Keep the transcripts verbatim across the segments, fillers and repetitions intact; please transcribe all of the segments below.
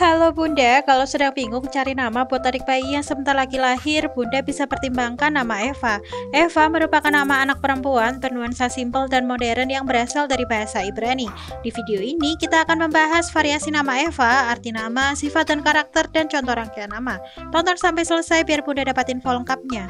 Halo Bunda, kalau sedang bingung cari nama buat adik bayi yang sebentar lagi lahir, Bunda bisa pertimbangkan nama Eva. Eva merupakan nama anak perempuan bernuansa simpel dan modern yang berasal dari bahasa Ibrani. Di video ini kita akan membahas variasi nama Eva, arti nama, sifat dan karakter, dan contoh rangkaian nama. Tonton sampai selesai biar Bunda dapat info lengkapnya.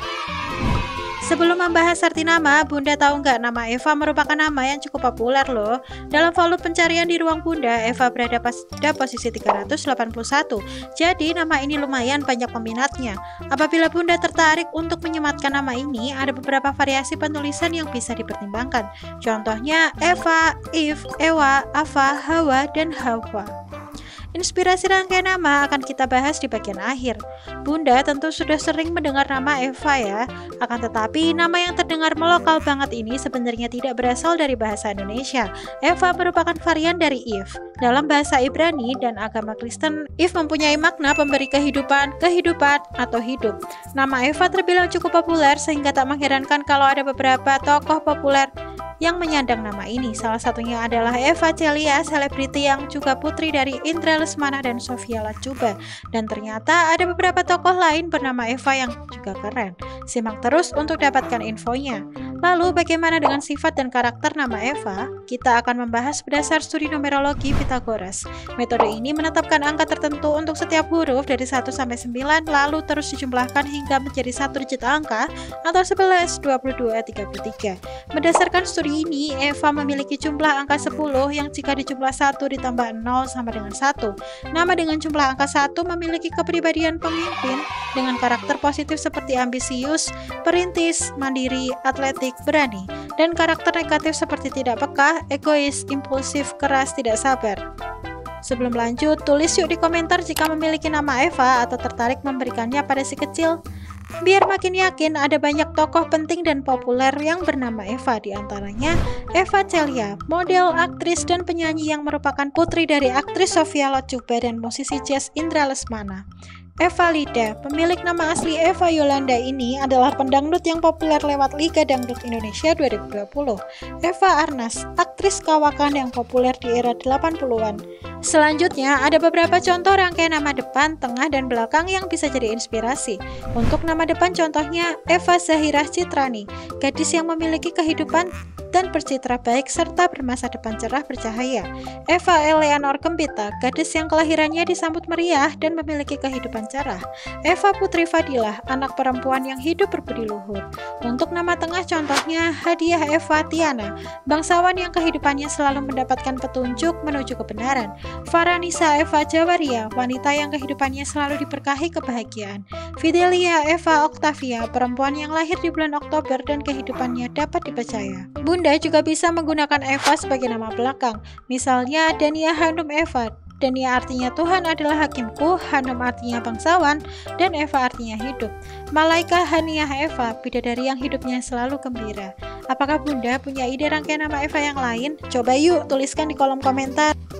Sebelum membahas arti nama, Bunda tahu nggak nama Eva merupakan nama yang cukup populer loh. Dalam volume pencarian di ruang Bunda, Eva berada pada posisi tiga ratus delapan puluh satu. Jadi nama ini lumayan banyak peminatnya. Apabila Bunda tertarik untuk menyematkan nama ini, ada beberapa variasi penulisan yang bisa dipertimbangkan. Contohnya Eva, Eve, Ewa, Ava, Hawa, dan Hawa. Inspirasi rangkaian nama akan kita bahas di bagian akhir. Bunda tentu sudah sering mendengar nama Eva ya. Akan tetapi nama yang terdengar melokal banget ini sebenarnya tidak berasal dari bahasa Indonesia. Eva merupakan varian dari Eve. Dalam bahasa Ibrani dan agama Kristen, Eve mempunyai makna pemberi kehidupan, kehidupan, atau hidup. Nama Eva terbilang cukup populer sehingga tak mengherankan kalau ada beberapa tokoh populer yang menyandang nama ini. Salah satunya adalah Eva Celia, selebriti yang juga putri dari Indra Lesmana dan Sofia Latjuba. Dan ternyata ada beberapa tokoh lain bernama Eva yang juga keren. Simak terus untuk dapatkan infonya. Lalu bagaimana dengan sifat dan karakter nama Eva? Kita akan membahas berdasar studi numerologi Pythagoras. Metode ini menetapkan angka tertentu untuk setiap huruf dari satu sampai sembilan, lalu terus dijumlahkan hingga menjadi satu digit angka atau sebelas, dua puluh dua, tiga puluh tiga. Berdasarkan studi ini, Eva memiliki jumlah angka sepuluh yang jika dijumlah satu ditambah nol sama dengan satu. Nama dengan jumlah angka satu memiliki kepribadian pemimpin dengan karakter positif seperti ambisius, perintis, mandiri, atletik, berani, dan karakter negatif seperti tidak peka, egois, impulsif, keras, tidak sabar. Sebelum lanjut, tulis yuk di komentar jika memiliki nama Eva atau tertarik memberikannya pada si kecil. Biar makin yakin, ada banyak tokoh penting dan populer yang bernama Eva, diantaranya Eva Celia, model, aktris, dan penyanyi yang merupakan putri dari aktris Sofia Latjuba dan musisi jazz Indra Lesmana. Eva Lida, pemilik nama asli Eva Yolanda ini adalah pendangdut yang populer lewat Liga Dangdut Indonesia dua ribu dua puluh. Eva Arnas, aktris kawakan yang populer di era delapan puluhan. Selanjutnya, ada beberapa contoh rangkaian nama depan, tengah, dan belakang yang bisa jadi inspirasi. Untuk nama depan contohnya Eva Zahirah Citrani, gadis yang memiliki kehidupan dan bercitra baik serta bermasa depan cerah bercahaya. Eva Eleanor Gembita, gadis yang kelahirannya disambut meriah dan memiliki kehidupan cerah. Eva Putri Fadilah, anak perempuan yang hidup berbudi luhur. Untuk nama tengah contohnya Hadiah Eva Tiana, bangsawan yang kehidupannya selalu mendapatkan petunjuk menuju kebenaran. Faranisa Eva Jawaria, wanita yang kehidupannya selalu diberkahi kebahagiaan. Fidelia Eva Octavia, perempuan yang lahir di bulan Oktober dan kehidupannya dapat dipercaya. Bunda juga bisa menggunakan Eva sebagai nama belakang. Misalnya Dania Hanum Eva. Dania artinya Tuhan adalah hakimku, Hanum artinya bangsawan, dan Eva artinya hidup. Malaika Haniah Eva, bidadari yang hidupnya selalu gembira. Apakah Bunda punya ide rangkaian nama Eva yang lain? Coba yuk tuliskan di kolom komentar.